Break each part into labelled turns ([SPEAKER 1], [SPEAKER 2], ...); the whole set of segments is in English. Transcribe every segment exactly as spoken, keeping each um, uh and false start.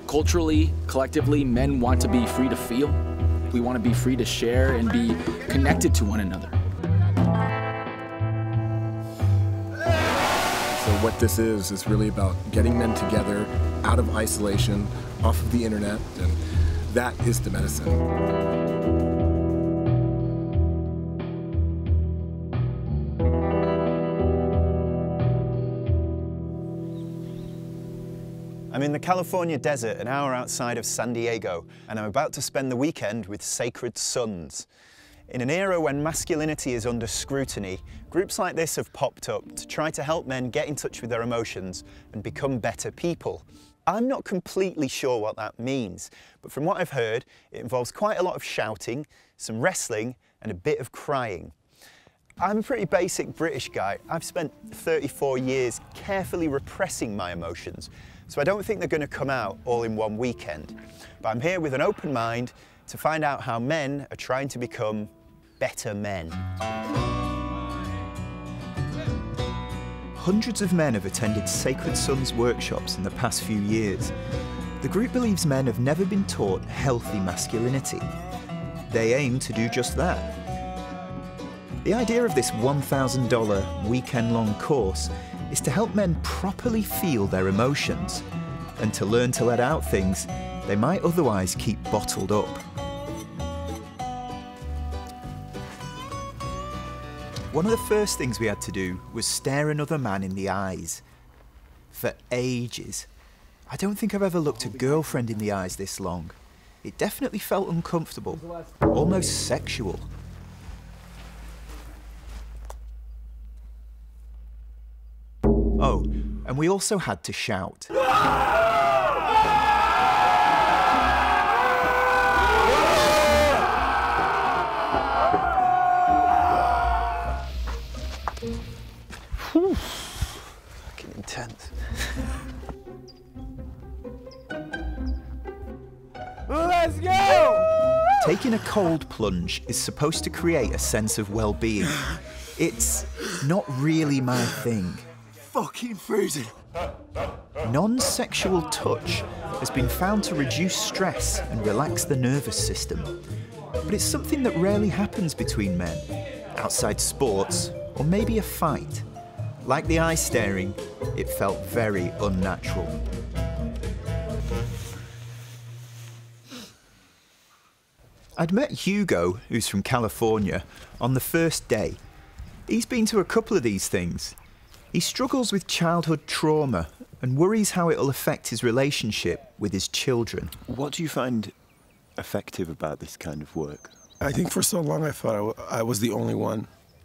[SPEAKER 1] Culturally, collectively, men want to be free to feel. We want to be free to share and be connected to one another.
[SPEAKER 2] So what this is, is really about getting men together out of isolation, off of the internet, and that is the medicine.
[SPEAKER 3] I'm in the California desert, an hour outside of San Diego, and I'm about to spend the weekend with Sacred Sons. In an era when masculinity is under scrutiny, groups like this have popped up to try to help men get in touch with their emotions and become better people. I'm not completely sure what that means, but from what I've heard, it involves quite a lot of shouting, some wrestling, and a bit of crying. I'm a pretty basic British guy. I've spent thirty-four years carefully repressing my emotions, so I don't think they're going to come out all in one weekend. But I'm here with an open mind to find out how men are trying to become better men. Hundreds of men have attended Sacred Sons workshops in the past few years. The group believes men have never been taught healthy masculinity. They aim to do just that. The idea of this one thousand dollar weekend-long course is to help men properly feel their emotions and to learn to let out things they might otherwise keep bottled up. One of the first things we had to do was stare another man in the eyes. For ages. I don't think I've ever looked a girlfriend in the eyes this long. It definitely felt uncomfortable, almost sexual. Oh, and we also had to shout. Whew. Fucking intense. Let's go! Taking a cold plunge is supposed to create a sense of well-being. It's not really my thing.
[SPEAKER 4] Fucking freezing.
[SPEAKER 3] Non-sexual touch has been found to reduce stress and relax the nervous system. But it's something that rarely happens between men, outside sports, or maybe a fight. Like the eye staring, it felt very unnatural. I'd met Hugo, who's from California, on the first day. He's been to a couple of these things. He struggles with childhood trauma and worries how it'll affect his relationship with his children.
[SPEAKER 5] What do you find effective about this kind of work?
[SPEAKER 2] I think for so long I thought I, w I was the only one.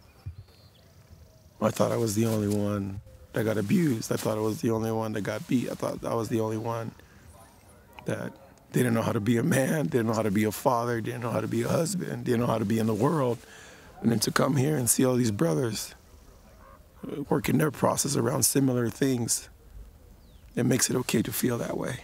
[SPEAKER 2] I thought I was the only one that got abused. I thought I was the only one that got beat. I thought I was the only one that didn't know how to be a man, didn't know how to be a father, didn't know how to be a husband, didn't know how to be in the world. And then to come here and see all these brothers working their process around similar things, it makes it okay to feel that way.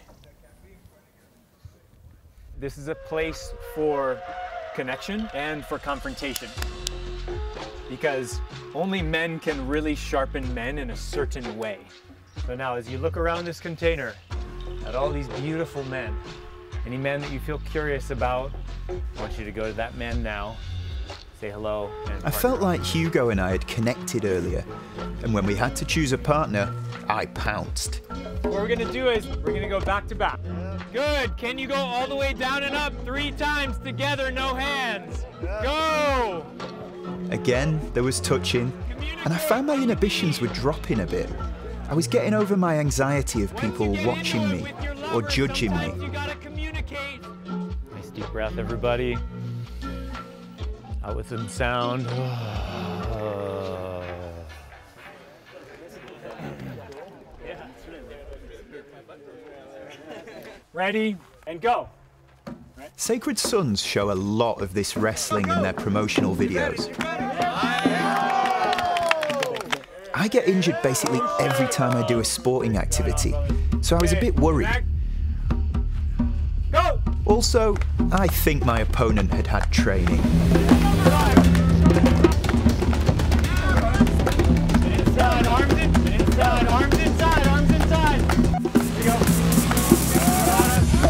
[SPEAKER 6] This is a place for connection and for confrontation, because only men can really sharpen men in a certain way. So now, as you look around this container at all these beautiful men, any man that you feel curious about, I want you to go to that man now, say hello. And
[SPEAKER 3] I felt like Hugo and I had connected earlier, and when we had to choose a partner, I pounced.
[SPEAKER 6] What we're gonna do is we're gonna go back to back. Good. Can you go all the way down and up three times together, no hands? Go!
[SPEAKER 3] Again, there was touching, and I found my inhibitions were dropping a bit. I was getting over my anxiety of people watching me or judging me.
[SPEAKER 6] Nice deep breath, everybody. Out with some sound. Ready, and go.
[SPEAKER 3] Sacred Sons show a lot of this wrestling in their promotional videos. I get injured basically every time I do a sporting activity, so I was a bit worried. Also, I think my opponent had had training.
[SPEAKER 6] Inside, arms in, inside, arms inside, arms inside. Here we go.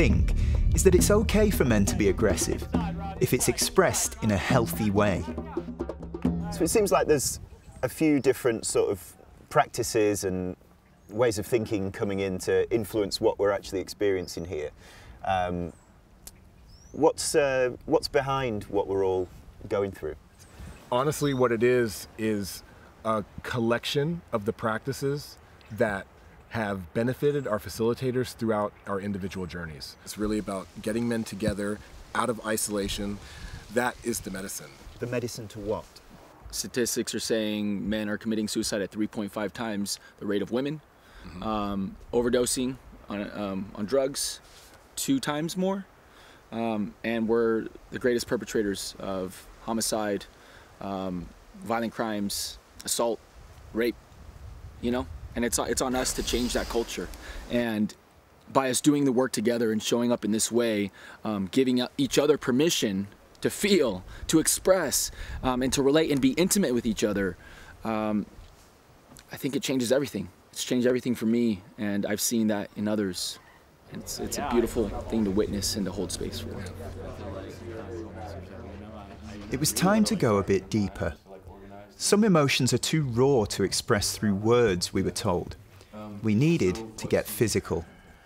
[SPEAKER 3] think is that it's okay for men to be aggressive if it's expressed in a healthy way.
[SPEAKER 7] So it seems like there's a few different sort of practices and ways of thinking coming in to influence what we're actually experiencing here. Um, what's, uh, what's behind what we're all going through?
[SPEAKER 8] Honestly, what it is, is a collection of the practices that have benefited our facilitators throughout our individual journeys. It's really about getting men together out of isolation. That is the medicine.
[SPEAKER 7] The medicine to what?
[SPEAKER 1] Statistics are saying men are committing suicide at three point five times the rate of women. Mm-hmm. um, overdosing on, um, on drugs, two times more. Um, and we're the greatest perpetrators of homicide, um, violent crimes, assault, rape, you know? And it's, it's on us to change that culture. And by us doing the work together and showing up in this way, um, giving each other permission to feel, to express, um, and to relate and be intimate with each other, um, I think it changes everything. It's changed everything for me, and I've seen that in others. And it's, it's a beautiful thing to witness and to hold space for.
[SPEAKER 3] It was time to go a bit deeper. Some emotions are too raw to express through words, we were told. We needed to get physical.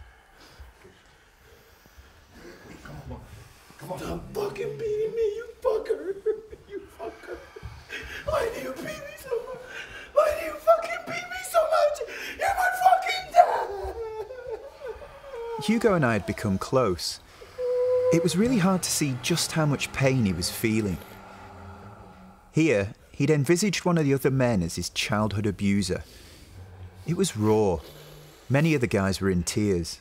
[SPEAKER 4] Come on. Stop fucking beating me, you fucker. You fucker. Why do you beat me so much? Why do you fucking beat me so much? You're my fucking dad.
[SPEAKER 3] Hugo and I had become close. It was really hard to see just how much pain he was feeling. Here, he'd envisaged one of the other men as his childhood abuser. It was raw. Many of the guys were in tears.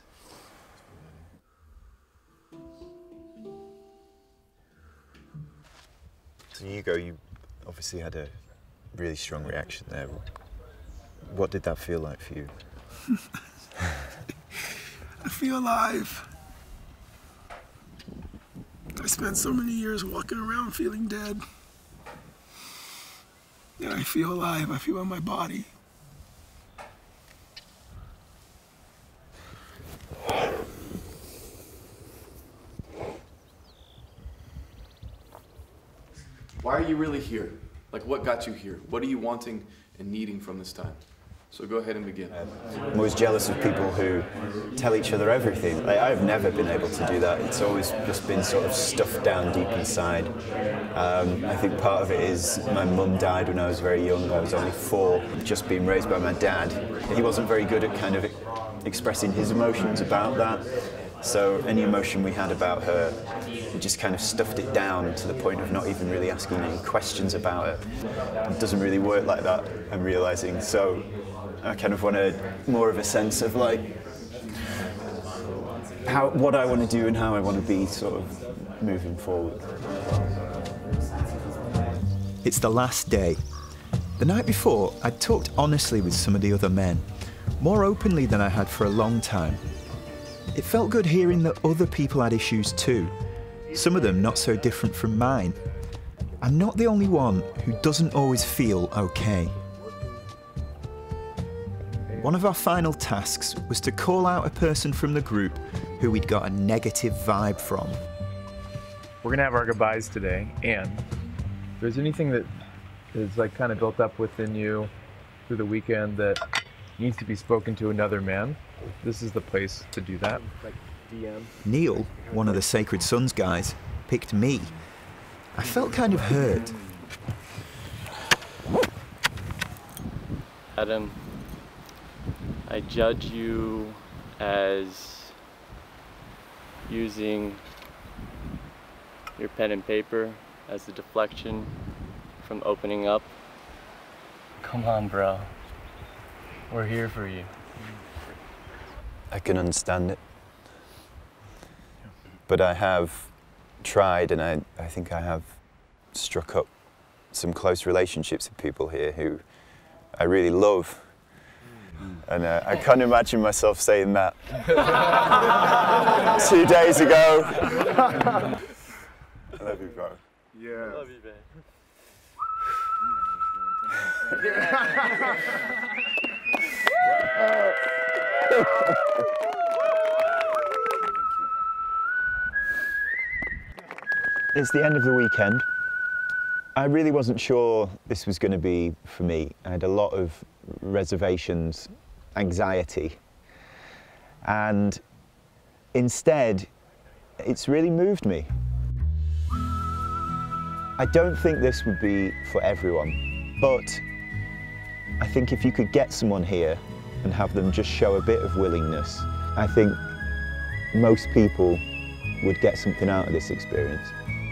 [SPEAKER 7] So Hugo, you obviously had a really strong reaction there. What did that feel like for you?
[SPEAKER 2] I feel alive. I spent so many years walking around feeling dead. And I feel alive. I feel in my body.
[SPEAKER 9] Why are you really here? Like, what got you here? What are you wanting and needing from this time? So go ahead and begin.
[SPEAKER 7] I'm always jealous of people who tell each other everything. Like, I've never been able to do that. It's always just been sort of stuffed down deep inside. Um, I think part of it is my mum died when I was very young. I was only four, just being raised by my dad. He wasn't very good at kind of expressing his emotions about that. So any emotion we had about her, we just kind of stuffed it down to the point of not even really asking any questions about it. It doesn't really work like that, I'm realizing. So I kind of wanted more of a sense of like how, what I want to do and how I want to be sort of moving forward.
[SPEAKER 3] It's the last day. The night before, I'd talked honestly with some of the other men, more openly than I had for a long time. It felt good hearing that other people had issues too, some of them not so different from mine. I'm not the only one who doesn't always feel okay. One of our final tasks was to call out a person from the group who we'd got a negative vibe from.
[SPEAKER 10] We're gonna have our goodbyes today, and if there's anything that is like kind of built up within you through the weekend that needs to be spoken to another man, this is the place to do that.
[SPEAKER 3] Neil, one of the Sacred Sons guys, picked me. I felt kind of hurt.
[SPEAKER 11] Adam, I judge you as using your pen and paper as a deflection from opening up. Come on, bro. We're here for you.
[SPEAKER 7] I can understand it. But I have tried, and I, I think I have struck up some close relationships with people here who I really love. And uh, I can't imagine myself saying that two days ago. I love you, bro.
[SPEAKER 11] Yeah. I love you, babe.
[SPEAKER 7] It's the end of the weekend. I really wasn't sure this was going to be for me. I had a lot of reservations, anxiety, and instead, it's really moved me. I don't think this would be for everyone, but I think if you could get someone here and have them just show a bit of willingness, I think most people would get something out of this experience.